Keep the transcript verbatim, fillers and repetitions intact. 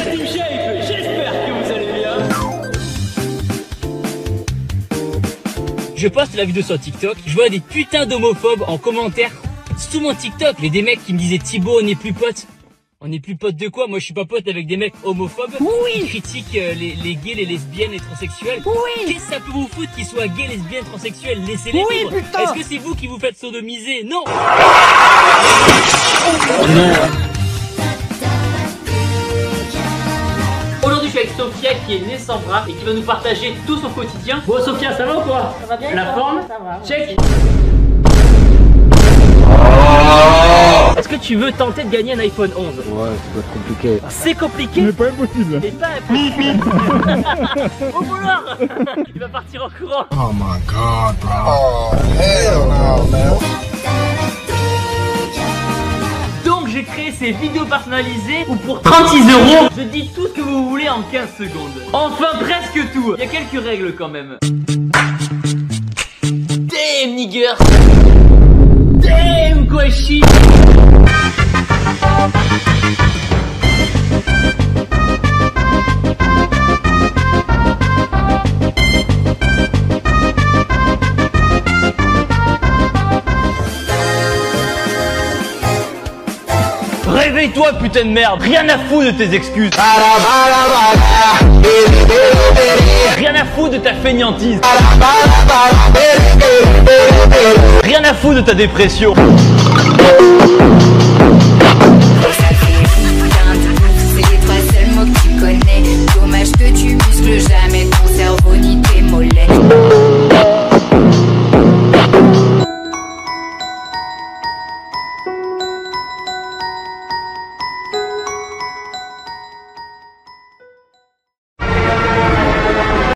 Team Shape, j'espère que vous allez bien. Je poste la vidéo sur TikTok, je vois des putains d'homophobes en commentaire sous mon TikTok, mais des mecs qui me disaient Thibaut, on n'est plus potes. On n'est plus potes de quoi? Moi je suis pas pote avec des mecs homophobes oui. qui critiquent euh, les, les gays, les lesbiennes, les transsexuels. Oui. Qu'est-ce que ça peut vous foutre qu'ils soient gays, lesbiennes, transsexuels? Laissez-les oui, vivre. Est-ce que c'est vous qui vous faites sodomiser? Non. Aujourd'hui je suis avec Sophia qui est née sans bras et qui va nous partager tout son quotidien. Bon Sophia, ça va ou quoi? Ça va bien. La forme? Ça va. Check. Est-ce que tu veux tenter de gagner un iPhone onze? Ouais, ça doit être compliqué. C'est compliqué. Mais pas impossible. Mais pas impossible. Au vouloir. Il va partir en courant. Oh my god, bro. Oh, hell no, man. Donc j'ai créé ces vidéos personnalisées où pour trente-six euros, je dis tout ce que vous voulez en quinze secondes. Enfin presque tout. Il y a quelques règles quand même. Damn nigger. Damn Koichi. Réveille-toi putain de merde. Rien à foutre de tes excuses. Rien à foutre de ta fainéantise. Rien à foutre de ta dépression.